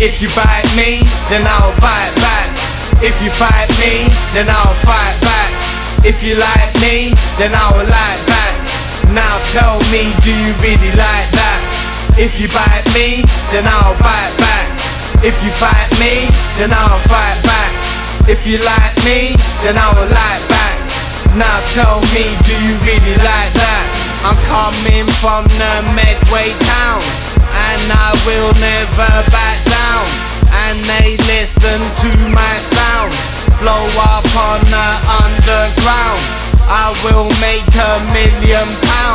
If you bite me, then I'll bite back. If you fight me, then I'll fight back. If you like me, then I'll like back. Now tell me, do you really like that? If you bite me, then I'll bite back. If you fight me, then I'll fight back. If you like me, then I will like back. Now tell me, do you really like that? I'm coming from the Medway towns, and I will never back down. And they listen to my sound, blow up on the underground. I will make £1 million,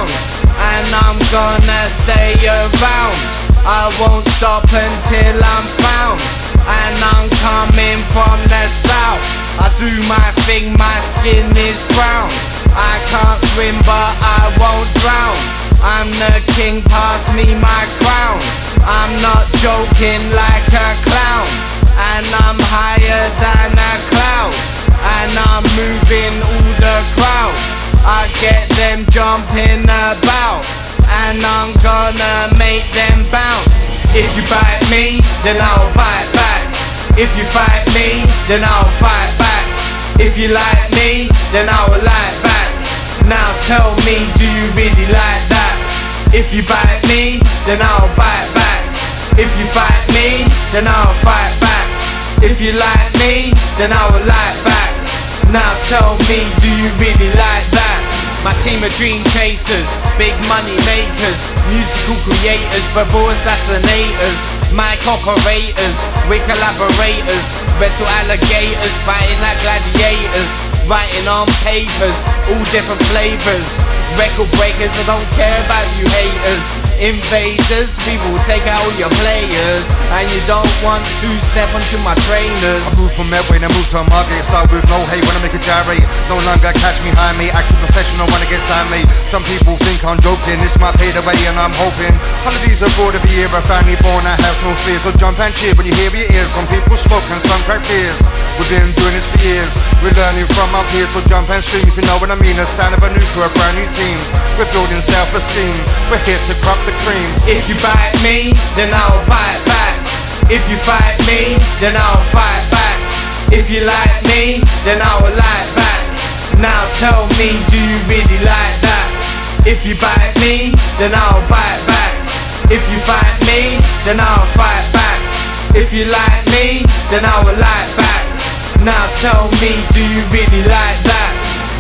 and I'm gonna stay around. I won't stop until I'm found, and I'm coming from the south. I do my thing, my skin is brown. I can't swim but I won't drown. I'm the king, pass me my crown. I'm not joking like a clown, and I'm higher than a cloud, and I'm moving all the crowd. I get them jumping about, and I'm gonna make them bounce. If you bite me, then I'll bite back. If you fight me, then I'll fight back. If you like me, then I will like back. Now tell me, do you really like that? If you bite me, then I'll bite back. If you fight me, then I'll fight back. If you like me, then I will like back. Now tell me, do you really like that? My team of dream chasers, big money makers, musical creators, verbal assassinators, mic operators, we're collaborators, wrestle alligators, fighting like gladiators, writing on papers, all different flavors, record breakers, I don't care about you haters. Invaders, we will take out all your players, and you don't want to step onto my trainers. I move from Medway, then move to a market. Start with no hate when I make a gyrate. No longer catch me high me, acting professional when I get signed me. Some people think I'm joking, this might pay the way and I'm hoping. Holidays abroad every year, a family born, I have no fear. So jump and cheer when you hear your ears. Some people smoke and some crack beers. We've been doing this for years, we're learning from our peers. So jump and scream if you know what I mean. The sound of a nuclear, a brand new team. We're building self-esteem, we're here to crop the cream. If you bite me, then I'll bite back. If you fight me, then I'll fight back. If you like me, then I will like back. Now tell me, do you really like that? If you bite me, then I'll bite back. If you fight me, then I'll fight back. If you like me, then I will like back. Now tell me, do you really like that?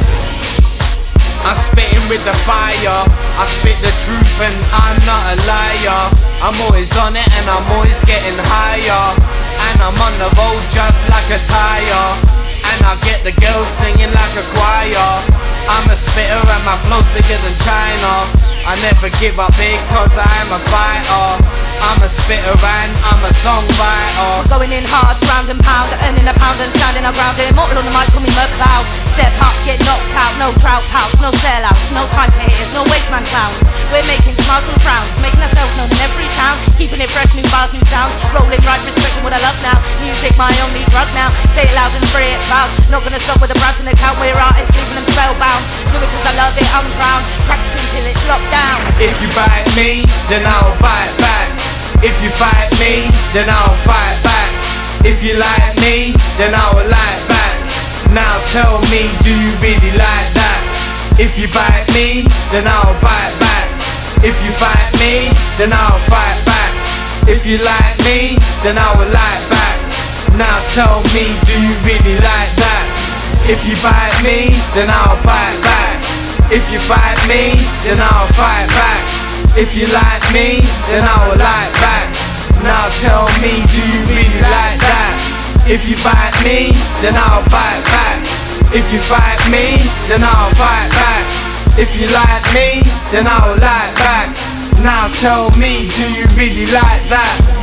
I'm spitting with the fire, I spit the truth and I'm not a liar. I'm always on it and I'm always getting higher, and I'm on the road just like a tire, and I get the girls singing like a choir. I'm a spitter and my flow's bigger than China. I never give up because I am a fighter. I'm a spitter and I'm a songwriter. We're going in hard, ground and pound, earning a pound and standing our ground. Immortal on the mic, call me Murcloud. Step up, get knocked out, no drought pouts, no sellouts, no time for haters, no wasteman clowns. We're making smiles and frowns, making ourselves known in every town, keeping it fresh, new bars, new sounds, rolling right, respecting what I love now. Music, my only drug now. Say it loud and spray it loud. Not gonna stop with the brats in the count. We're artists, leaving them spellbound. Do it cause I love it, I'm proud. Practicing till it's locked down. If you bite me, then I'll bite back. If you fight me, then I'll fight back. If you like me, then I will like back. Now tell me, do you really like that? If you bite me, then I'll bite back. If you fight me, then I'll fight back. If you like me, then I will like back. Now tell me, do you really like that? If you bite me, then I'll bite back. If you fight me, then I'll fight back. If you like me, then I will like back. Now tell me, do you really like that? If you bite me, then I'll bite back. If you fight me, then I'll fight back. If you like me, then I will like back. Now tell me, do you really like that?